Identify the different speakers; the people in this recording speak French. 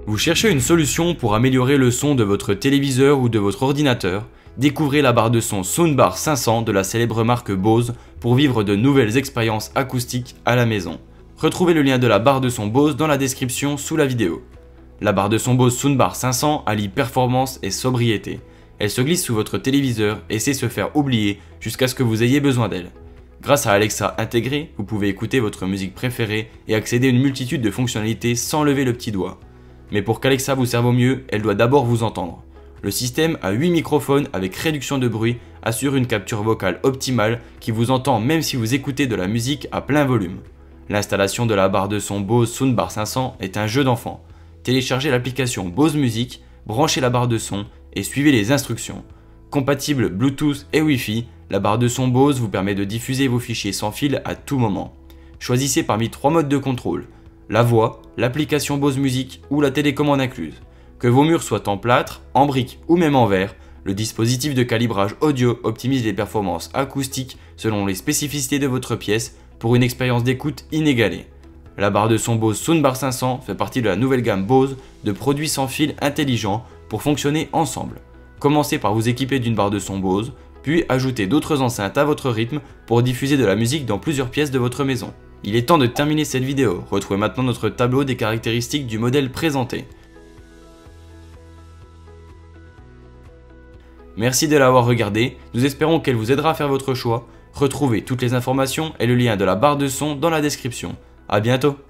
Speaker 1: Vous cherchez une solution pour améliorer le son de votre téléviseur ou de votre ordinateur? Découvrez la barre de son Soundbar 500 de la célèbre marque Bose pour vivre de nouvelles expériences acoustiques à la maison. Retrouvez le lien de la barre de son Bose dans la description sous la vidéo. La barre de son Bose Soundbar 500 allie performance et sobriété. Elle se glisse sous votre téléviseur et sait se faire oublier jusqu'à ce que vous ayez besoin d'elle. Grâce à Alexa intégrée, vous pouvez écouter votre musique préférée et accéder à une multitude de fonctionnalités sans lever le petit doigt. Mais pour qu'Alexa vous serve au mieux, elle doit d'abord vous entendre. Le système a 8 microphones avec réduction de bruit assure une capture vocale optimale qui vous entend même si vous écoutez de la musique à plein volume. L'installation de la barre de son Bose Soundbar 500 est un jeu d'enfant. Téléchargez l'application Bose Music, branchez la barre de son et suivez les instructions. Compatible Bluetooth et Wi-Fi, la barre de son Bose vous permet de diffuser vos fichiers sans fil à tout moment. Choisissez parmi 3 modes de contrôle: la voix, l'application Bose Music ou la télécommande incluse. Que vos murs soient en plâtre, en briques ou même en verre, le dispositif de calibrage audio optimise les performances acoustiques selon les spécificités de votre pièce pour une expérience d'écoute inégalée. La barre de son Bose Soundbar 500 fait partie de la nouvelle gamme Bose de produits sans fil intelligents pour fonctionner ensemble. Commencez par vous équiper d'une barre de son Bose, puis ajoutez d'autres enceintes à votre rythme pour diffuser de la musique dans plusieurs pièces de votre maison. Il est temps de terminer cette vidéo. Retrouvez maintenant notre tableau des caractéristiques du modèle présenté. Merci de l'avoir regardé, nous espérons qu'elle vous aidera à faire votre choix. Retrouvez toutes les informations et le lien de la barre de son dans la description. A bientôt!